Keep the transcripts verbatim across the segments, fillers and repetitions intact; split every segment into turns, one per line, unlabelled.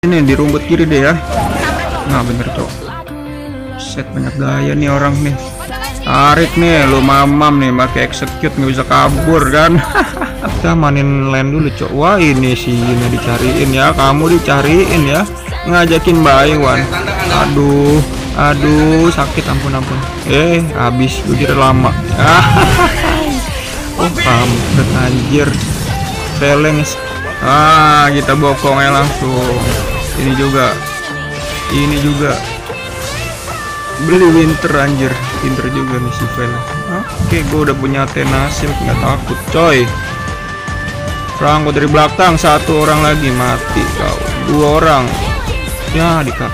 Ini di rumput kiri deh ya. Nah bener cok. Set banyak gaya nih orang nih. Tarik nih lu mamam nih pakai execute nggak bisa kabur kan. Kita mainin land dulu cok. Wah ini sih ini dicariin ya. Kamu dicariin ya. Ngajakin Mbak Iwan. Aduh. Aduh sakit ampun ampun. Eh habis udah lama. Oh kamu anjir. Feleng. Ah kita bokongnya langsung. Ini juga. Ini juga. Beli winter anjir. Winter juga nih si Feleng. Oke gue udah punya tenasil. Nggak takut coy. Franco dari belakang. Satu orang lagi mati kau. Dua orang. Ya dikap.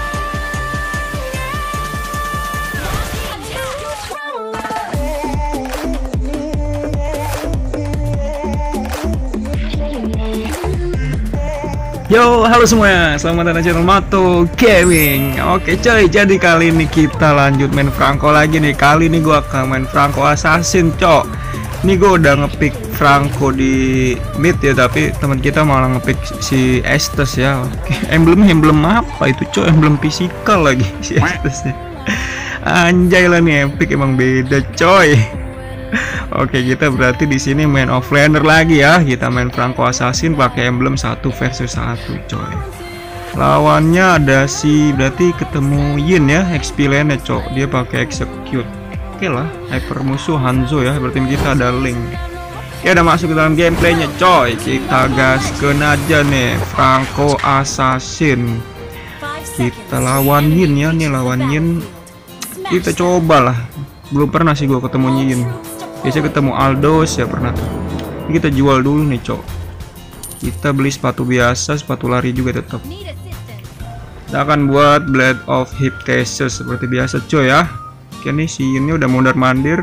Yo, halo semuanya, selamat datang di channel Mato Gaming. Oke coy, jadi kali ini kita lanjut main Franco lagi nih. Kali ini gua akan main Franco Assassin cok. Ini gua udah ngepick Franco di mid ya, tapi teman kita malah ngepick si Estes ya. Oke, emblem emblem apa itu cok? Emblem fisikal lagi si Estes ya. Anjay lah nih, epic emang beda coy. Oke kita berarti di sini main offlaner lagi ya. Kita main Franco Assassin pakai emblem satu versus satu coy. Lawannya ada si berarti ketemu Yin ya, X P lane cok. Dia pakai execute. Oke lah, hyper musuh Hanzo ya. Berarti kita ada Link. Ya udah masuk ke dalam gameplaynya coy. Kita gaskeun aja nih Franco Assassin. Kita lawan Yin ya, nih lawan Yin. Kita cobalah. Belum pernah sih gua ketemu Yin. Biasanya ketemu Aldos ya pernah tuh. Ini kita jual dulu nih cok. Kita beli sepatu biasa, sepatu lari juga tetap. Kita akan buat Blade of Hypnosis seperti biasa coy ya. Oke nih si ini udah mondar mandir.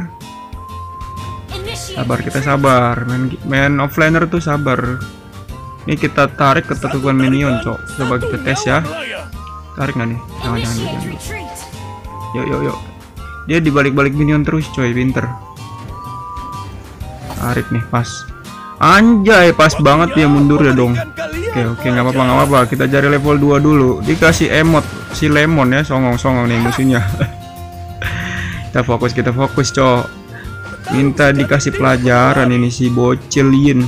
Sabar kita sabar. Main, main offlaner tuh sabar. Ini kita tarik ketutupan minion cok. Coba kita tes ya. Tarik nggak nih? Jangan jangan jangan. Yuk yuk yuk. Dia dibalik-balik minion terus coy, pinter. Tarik nih pas. Anjay pas banget dia mundur ya dong. Oke oke nggak apa-apa nggak apa-apa. Kita cari level dua dulu. Dikasih emot si lemon ya, songong-songong nih musuhnya. Kita fokus kita fokus cok. Minta dikasih pelajaran ini si bocil Yin.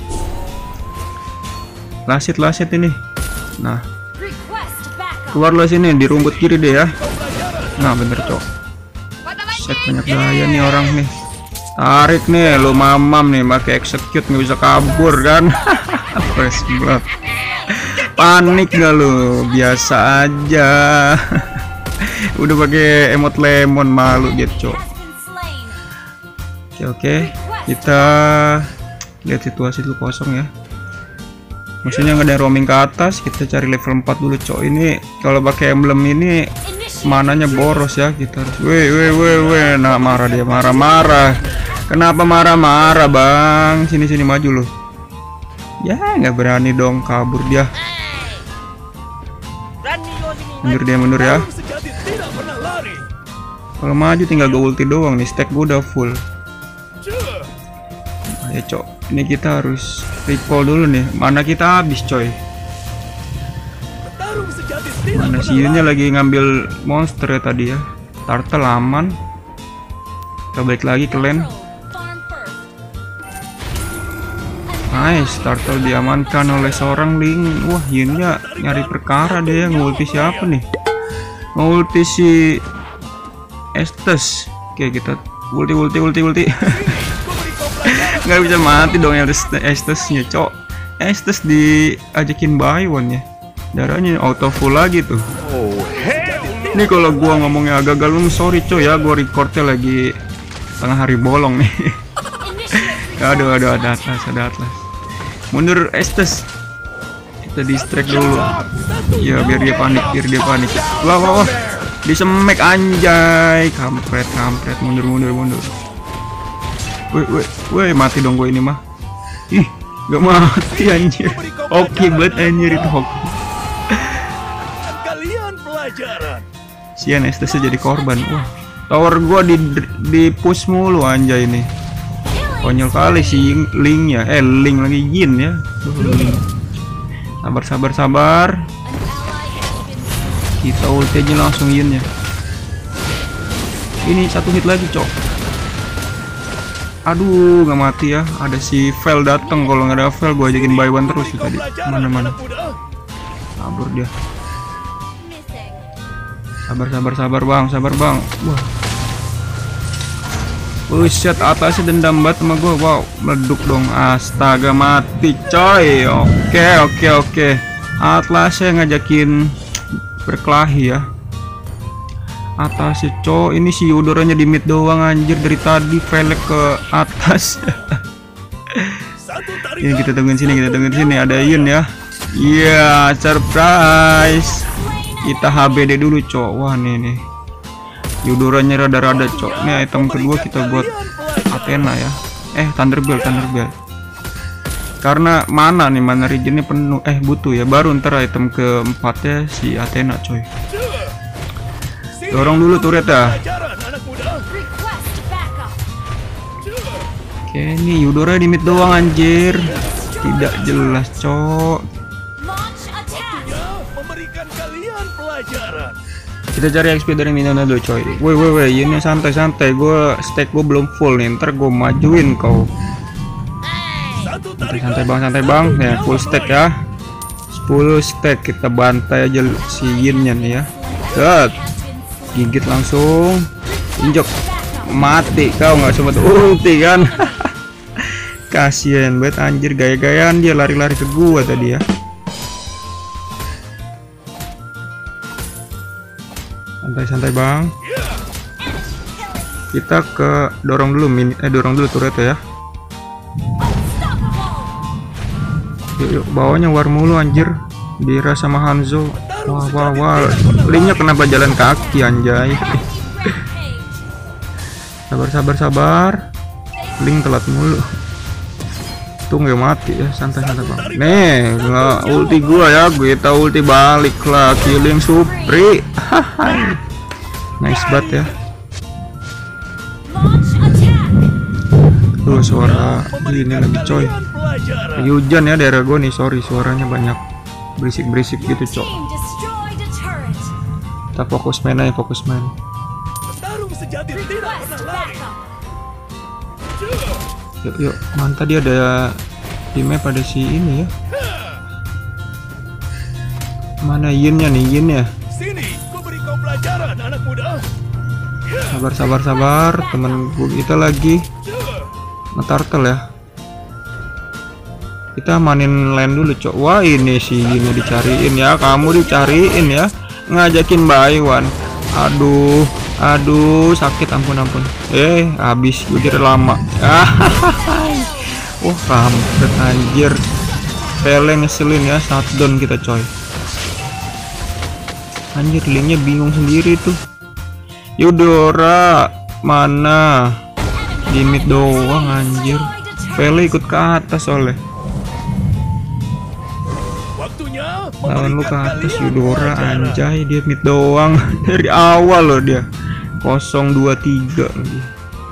Lasit lasit ini. Nah keluar lo sini di rumput kiri deh ya. Nah bener cok. Set banyak gaya nih orang nih. Tarik nih lu mamam nih pakai execute nggak bisa kabur kan. Fresh blood. Panik gak lu? Biasa aja. Udah pakai emot lemon malu gitu. Oke oke kita lihat situasi dulu kosong ya. Maksudnya nggak ada roaming ke atas. Kita cari level empat dulu cok. Ini kalau pakai emblem ini mananya boros ya kita harus. Weh weh weh weh. Nah marah dia marah-marah. Kenapa marah-marah bang? Sini sini maju loh. Ya nggak berani dong kabur dia. Mundur dia mundur ya. Kalau maju tinggal gue ulti doang nih. Stack gue udah full. Ya cok. Ini kita harus recall dulu nih. Mana kita habis coy. Mana siunya lagi ngambil monster ya tadi ya. Turtle aman. Kita balik lagi ke lane. Nice, turtle diamankan oleh seorang Link. Wah, Yinnya nyari perkara dia ya. Ngulti siapa nih? Ngulti si Estes. Oke, kita ulti ulti ulti ulti. Nggak bisa mati dong ya Estesnya, cok. Estes diajakin Baywan ya. Darahnya auto full lagi tuh. Ini kalau gua ngomongnya agak galung, sorry coy ya. Gua recordnya lagi tengah hari bolong nih. Aduh aduh ada atlas ada atlas. Mundur Estes. Kita distract dulu. Ya biar dia panik biar dia panik. Wah wah wah. Disemek anjay. Kampret kampret mundur mundur mundur. Woi woi woi mati dong gue ini mah. Ih gak mati anjir. Oke banget anjir itu hoki. Sian Estes jadi korban. Wah tower gua di di push mulu anjay ini. Konyol kali si Link ya. Eh Link lagi Yin ya. Sabar sabar sabar. Kita ulti aja langsung yin ya. Ini satu hit lagi cok. Aduh nggak mati ya. Ada si Vel datang. Kalau nggak ada Vel gue ajakin buy one terus tadi. Mana-mana kabur dia. Sabar sabar sabar bang, sabar bang. Wah. Buset, atasnya dendam banget sama gue. Wow, meleduk dong. Astaga, mati coy. Oke, oke, oke. Atlasnya ngajakin berkelahi ya. Atasnya coy. Ini si Eudoranya di mid doang anjir. Dari tadi velek ke atas. Ini kita tungguin sini, kita tungguin sini. Ada Yun ya. Iya, yeah, surprise. Kita H B D dulu coy. Wah, nih nih. Eudoranya rada-rada cok. Ini item kedua kita buat Athena ya. Eh Thunderbell, Thunderbell. Karena mana nih, mana regionnya penuh. Eh butuh ya. Baru ntar item keempatnya si Athena coy. Dorong dulu turret ya. Oke, ini Eudora di mid doang anjir. Tidak jelas cok. Kita cari X P dari Minona dulu coy. Woi woi woi, ini santai-santai. Gue stack gue belum full nih. Ntar gue majuin kau. Santai bang, santai bang. Ya full stack ya. sepuluh stack kita bantai aja si Yin-nya nih ya. Set. Gigit langsung. Injok. Mati kau, nggak sempat ulti kan. Kasian banget anjir, gaya-gayaan dia lari-lari ke gua tadi ya. Santai-santai bang. Kita ke dorong dulu mini, eh dorong dulu turret ya. Yuk, yuk bawahnya war mulu anjir. Dira sama Hanzo. Wah wah wah. Linknya kenapa jalan kaki anjay. Sabar sabar sabar. Link telat mulu. Tuh nggak mati ya, santai-santai bang. Nih nggak ulti gua ya, kita ulti balik lah, killing Supri. Nice banget ya. Tuh suara ini lagi coy. Lagi hujan ya daerah gua nih, sorry suaranya banyak berisik-berisik gitu cok. Kita fokus main aja, fokus main. Yuk yuk, mantap dia ada timnya pada si ini ya. Mana Yin-nya nih, Yin ya. Sabar sabar sabar, temen kita lagi ngetartel ya. Kita mainin land dulu cok. Wah ini si Yin dicariin ya, kamu dicariin ya, ngajakin buy one. Aduh aduh sakit, ampun ampun. Eh habis gue lama. Wah kampret anjir. Pele ngeselin ya, shutdown kita coy. Anjir linknya bingung sendiri tuh. Eudora mana? Di mid doang anjir. Pele ikut ke atas soalnya. Lawan lu ke atas Eudora anjay, dia mid doang. Dari awal loh dia. nol dua tiga lagi.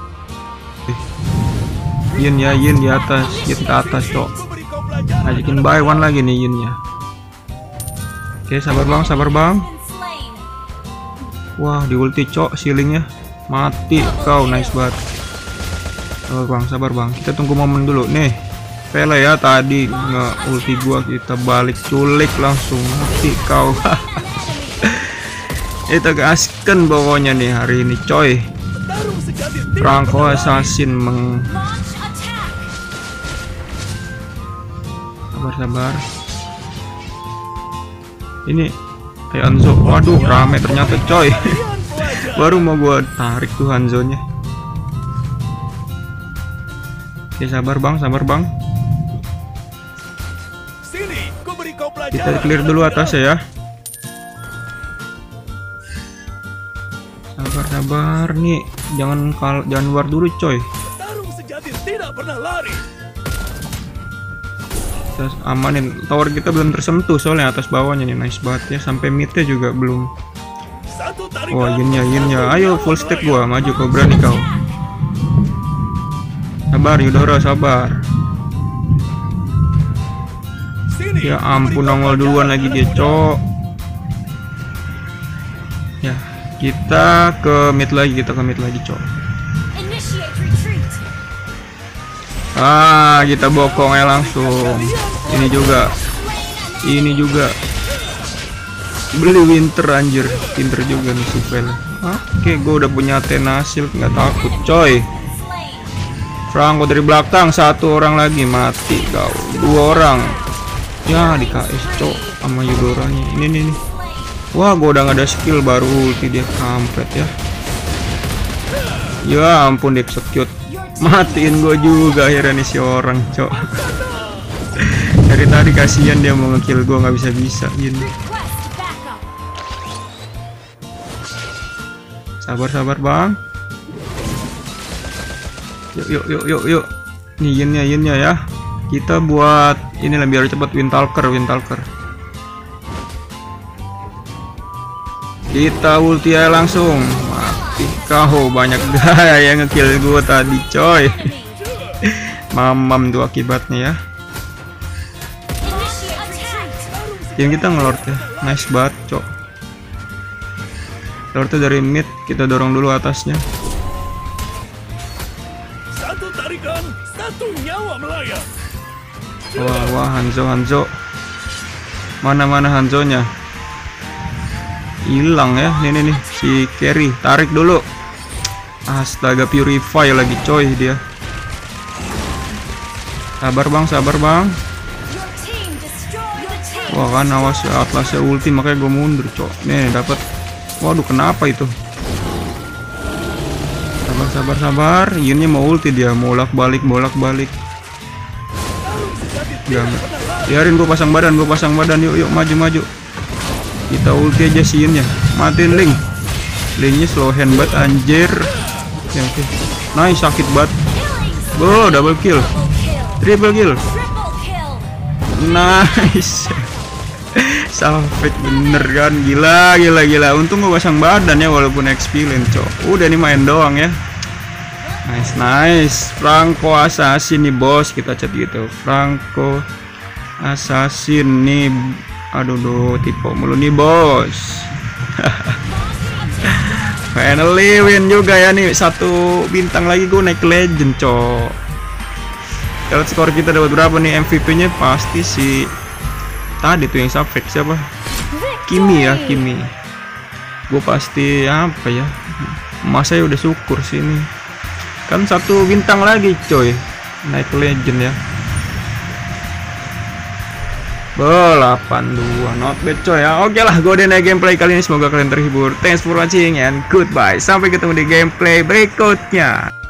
Yin ya, Yin di atas, Yin ke atas cok. Ajakin buy one lagi nih Yin ya. Oke sabar bang, sabar bang. Wah di ulti cok, ceilingnya mati kau, nice banget. Sabar bang, sabar bang. Kita tunggu momen dulu nih. Pele ya tadi nge ulti gua, kita balik culik langsung mati kau. Itu keaskan pokoknya nih hari ini coy. Franco Assassin meng. Sabar-sabar. Ini kayak Hanzo. Waduh rame ternyata coy. Baru mau gua tarik tuh Hanzo-nya. Oke sabar bang, sabar bang. Kita clear dulu atasnya ya. Sabar-sabar nih, jangan kal jangan war dulu coy. Kita amanin, tower kita belum tersentuh soalnya atas bawahnya nih, nice banget ya, sampai midnya juga belum. Wah Yin-nya, Yin-nya, ayo full stack gua, maju kau berani kau. Sabar Eudora, sabar. Ya ampun nongol duluan lagi dia cok. Ya, kita ke mid lagi, kita ke mid lagi, cok. Ah, kita bokong ya langsung. Ini juga. Ini juga. Beli Winter anjir. Pinter juga nih Supel. Oke, gue udah punya Tenasil, nggak takut, coy. Franco dari belakang, satu orang lagi mati kau. Dua orang. Ya, di K S, cok, sama Eudoranya. Ini nih nih. Wah, gue udah nggak ada skill baru ulti dia, kampret ya. Ya ampun, dia execute. Matiin gue juga akhirnya nih si orang, cok. Dari tadi kasihan dia mau ngekill gue, nggak bisa bisa gini. Sabar sabar bang. Yuk yuk yuk yuk yuk. Nih yinnya yinnya ya. Kita buat ini lah biar cepet Windtalker Windtalker. Kita ulti aja langsung. Kau banyak gaya yang ngekill gue tadi, coy. Mamam tuh akibatnya ya. Yang kita ngelord ya, nice banget, cok. Lordnya dari mid, kita dorong dulu atasnya.
Satu tarikan, satu nyawa melayang.
Wah wah, Hanzo Hanzo. Mana mana Hanzonya? Hilang ya, ini nih si carry, tarik dulu. Astaga, purify lagi coy dia. Sabar bang, sabar bang. Wah kan awas Atlasnya ulti makanya gue mundur, cok. Nih dapat. Waduh, kenapa itu? Sabar sabar sabar. Yunnya mau ulti dia, bolak balik bolak balik. Jangan. Biarin gue pasang badan, gue pasang badan. Yuk yuk maju maju. Kita ulti aja si Yunnya. Matiin Link. Linknya slow hand banget anjir. Oke, oke. Nice, sakit banget. Bo, double kill. Triple kill. Nice. Sampai bener kan, gila gila gila. Untung gue pasang badan ya walaupun experience, cok. Udah nih main doang ya. Nice nice. Franco Assassin nih bos, kita chat gitu. Franco Assassin nih. Aduh duh, tipe mulu nih bos. Finally win juga ya nih, satu bintang lagi gue naik legend, cok. Kalau skor kita dapat berapa nih? M V P-nya pasti si tadi tuh yang Safek siapa? Kimi ya, Kimi. Gue pasti apa ya? Masa ya udah syukur sini. Kan satu bintang lagi, coy. Naik legend ya. delapan dua, not bad coy ya. Oke lah, gue udah naik gameplay kali ini. Semoga kalian terhibur. Thanks for watching and goodbye. Sampai ketemu di gameplay berikutnya.